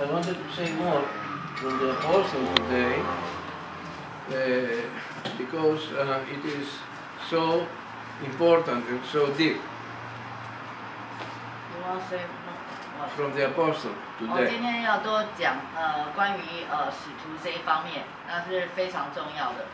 I wanted to say more from the apostle today, because it is so important and so deep. You want to say what? From the apostle 今 today. 天要多讲关于使徒这一方面，那是非常重要的。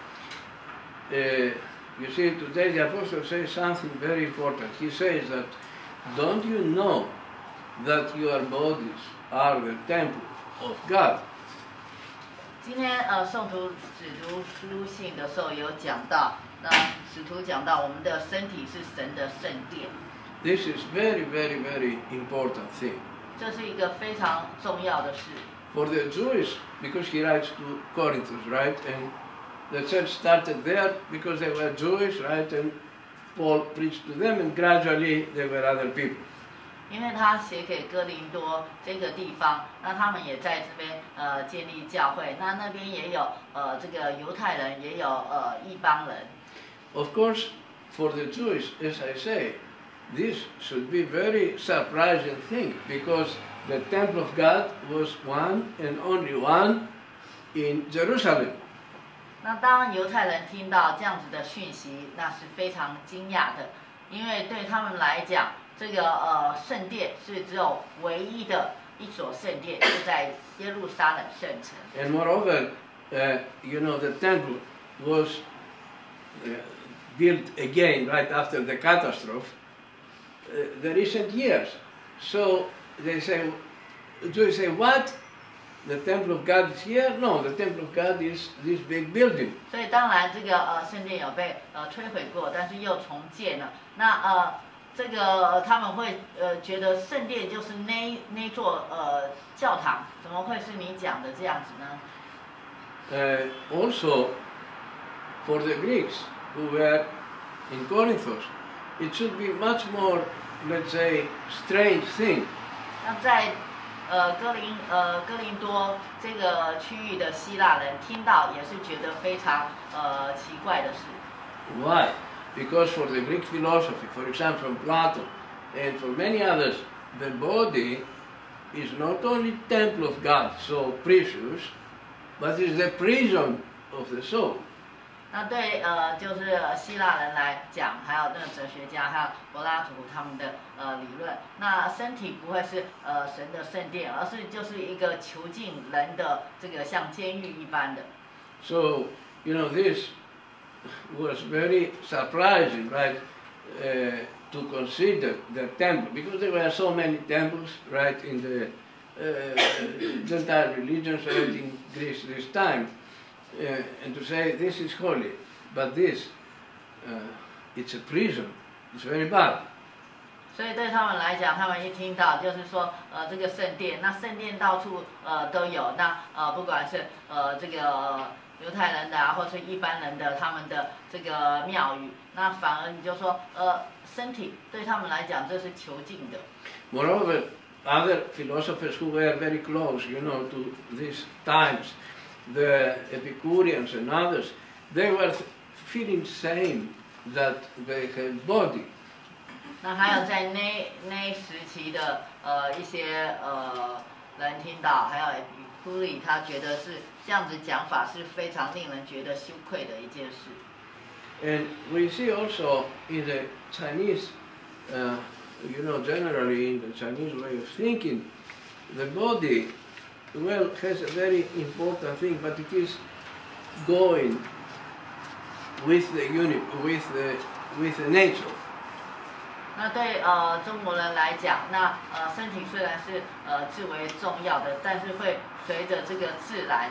You see, today the apostle says something very important. He says that, don't you know that your bodies are the temple of God? 今天圣徒使徒书信的时候有讲到，那使徒讲到我们的身体是神的圣殿， This is very, very, very important thing. 这是一个非常重要的事。 For the Jewish, because he writes to Corinthus, right? And the church started there because they were Jewish, right? And Paul preached to them, and gradually there were other people. 因为他写给哥林多这个地方，那他们也在这边建立教会，那边也有这个犹太人，也有异邦人。 Of course, for the Jewish, as I say, this should be very surprising thing, because the temple of God was one and only one in Jerusalem. 那当犹太人听到这样子的讯息，那是非常惊讶的，因为对他们来讲，这个圣殿是只有唯一的一所圣殿，就在耶路撒冷圣城。 And moreover, you know, the temple was built again right after the catastrophe, the recent years. So they say, Jews say, what? The temple of God is here? No, the temple of God is this big building. 所以当然这个圣殿有被摧毁过，但是又重建了。那这个他们会觉得圣殿就是那座教堂，怎么会是你讲的这样子呢？ Also, for the Greeks who were in Corinthus, it should be much more, let's say, strange thing. 那在哥林多这个区域的希腊人听到也是觉得非常奇怪的事。 Why? Because for the Greek philosophy, for example, from Plato, and for many others, the body is not only temple of God, so precious, but is the prison of the soul. 那对就是希腊人来讲，还有那个哲学家，还有柏拉图他们的理论，那身体不会是神的圣殿，而是就是一个囚禁人的这个像监狱一般的。 So, you know, this was very surprising, right, to consider the temple, because there were so many temples, right, in the Gentile religions, right, in Greece this time. And to say this is holy, but this, it's a prison, it's very bad. 所以对他们来讲，他们一听到就是说，这个圣殿，那圣殿到处都有，那不管是这个犹太人的或是一般人的他们的这个庙宇，那反而你就说，身体对他们来讲这是囚禁的。 Moreover, other philosophers who were very close, you know, to these times, the Epicureans and others, they were feeling shame that they had body. 那还有在那时期的一些人听到，还有Epicurus他觉得是这样子讲法是非常令人觉得羞愧的一件事。 And we see also in the Chinese, you know, generally in the Chinese way of thinking, the body, well, has a very important thing, but it is going with the with the nature. 那对中国人来讲，那身体虽然是至为重要的，但是会随着这个自然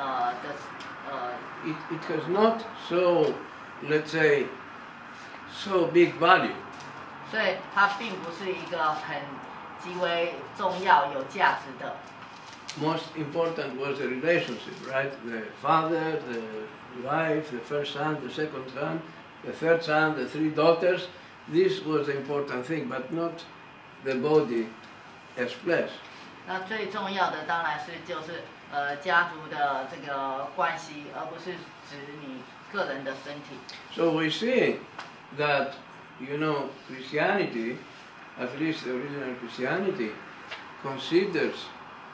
It has not so, let's say, so big value. 所以它并不是一个很极为重要、有价值的。 Most important was the relationship, right? The father, the wife, the first son, the second son, the third son, the three daughters. This was the important thing, but not the body as flesh. 那最重要的当然是就是家族的这个关系，而不是指你个人的身体。 So we see that, you know, Christianity, at least the original Christianity, considers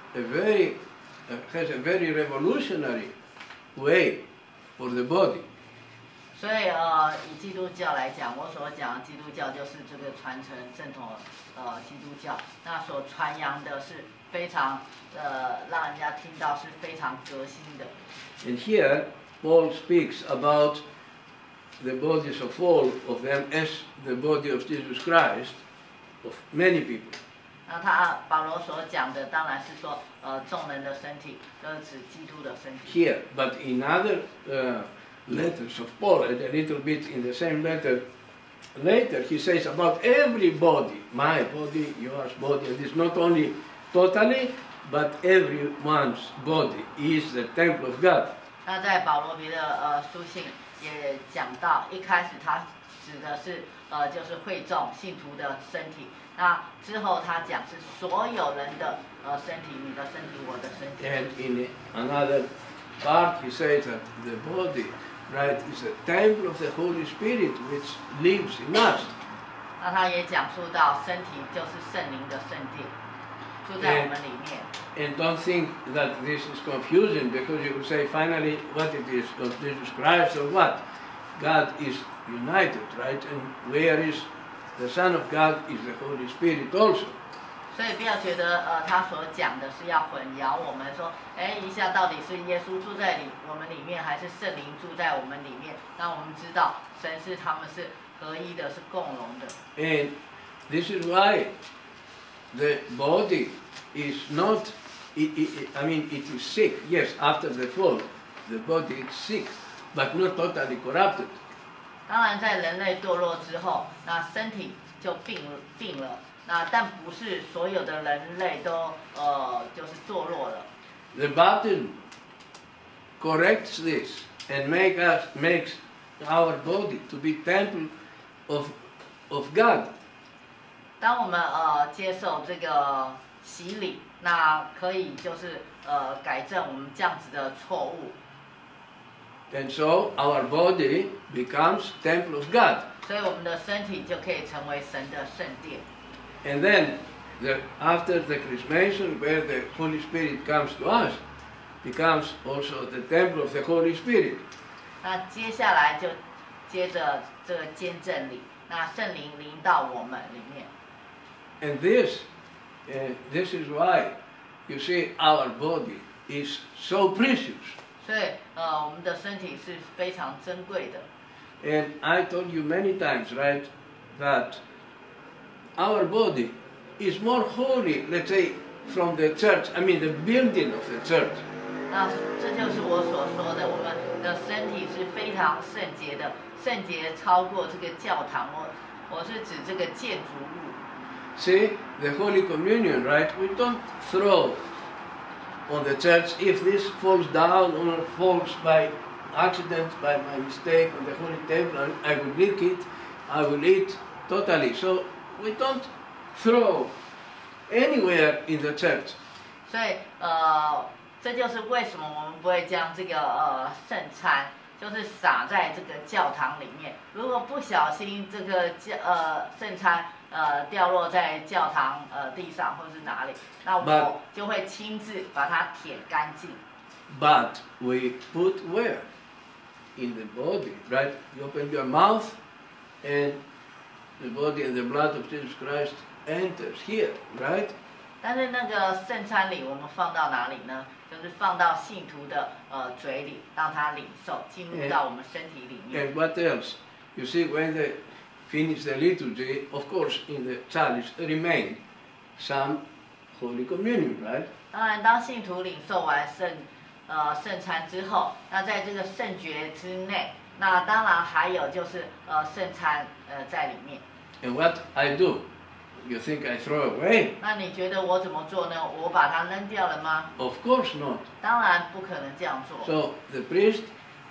has a very revolutionary way for the body. 所以以基督教来讲，我所讲的基督教就是这个传承正统基督教，那所传扬的是非常让人家听到是非常革新的。 And here Paul speaks about the bodies of all of them as the body of Jesus Christ, of many people. 那保罗所讲的当然是说众人的身体，就是指基督的身体。 Here, but in other letters of Paul, and a little bit in the same letter later, he says about every body, my body, yours body, and it's not only totally, but everyone's body is the temple of God. 那在保罗别的书信也讲到，一开始他指的是就是会众信徒的身体，那之后他讲是所有人的身体，你的身体，我的身体。 And in another part, he says that the body, right, is a temple of the Holy Spirit which lives in us. 那他也讲述到身体就是圣灵的圣殿，住在我们里面。 And don't think that this is confusing because you will say finally what it is of Jesus Christ or what. God is united, right? And where is the Son of God is the Holy Spirit also. 所以不要觉得他所讲的是要混淆我们说，一下到底是耶稣住在我们里面，还是圣灵住在我们里面？那我们知道神是他们是合一的，是共融的。 And this is why the body is not, I mean, it is sick. Yes, after the fall, the body is sick, but not totally corrupted. 当然，在人类堕落之后，那身体就病了。那但不是所有的人类都就是堕落了。 The baptism corrects this and makes our body to be temple of God. 当我们接受这个洗礼，那可以就是改正我们这样子的错误。 And so our body becomes temple of God. 所以我们的身体就可以成为神的圣殿。 And then, after the chrismation, where the Holy Spirit comes to us, becomes also the temple of the Holy Spirit. 那接下来就接着这个监证礼，那圣灵临到我们里面。 And this is why, you see, our body is so precious. 所以我们的身体是非常珍贵的。 And I told you many times, right, that our body is more holy, let's say, from the church, I mean the building of the church. 那这就是我所说的，我们的身体是非常圣洁的，圣洁超过这个教堂。我是指这个建筑物。 See, the Holy Communion, right, we don't throw on the church if this falls down or falls by accident, by my mistake on the holy table, I will lick it, I will eat totally. So we don't throw anywhere in the church. 所以这就是为什么我们不会将这个圣餐就是撒在这个教堂里面。如果不小心这个圣餐掉落在教堂地上或是哪里，那我就会亲自把它舔干净。 But we put where? In the body, right? You open your mouth and the body and the blood of Jesus Christ enters here, right? 但是那个圣餐礼我们放到哪里呢？就是放到信徒的嘴里，让他领受，进入到我们身体里面。 And what else? You see, when they finish the liturgy, of course, in the chalice remain some Holy Communion, right? 当然，当信徒领受完圣餐之后，那在这个圣爵之内，那当然还有就是圣餐在里面。 And what I do? You think I throw away? 那你觉得我怎么做呢？我把它扔掉了吗？ Of course not. 当然不可能这样做。 So the priest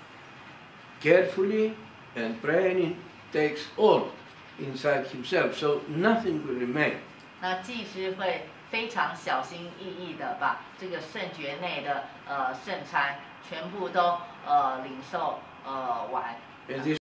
carefully and praying takes all inside himself, so nothing will remain. 那祭司会非常小心翼翼的把这个圣爵内的圣餐全部都领受完。 And this